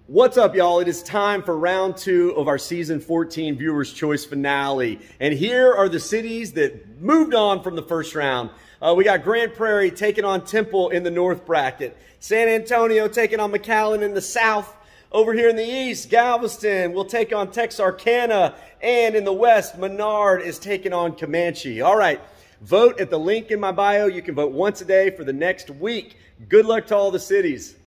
What's up, y'all? It is time for round 2 of our season 14 Viewers' Choice finale. And here are the cities that moved on from the first round. We got Grand Prairie taking on Temple in the north bracket. San Antonio taking on McAllen in the south. Over here in the east, Galveston will take on Texarkana. And in the west, Menard is taking on Comanche. All right, vote at the link in my bio. You can vote once a day for the next week. Good luck to all the cities.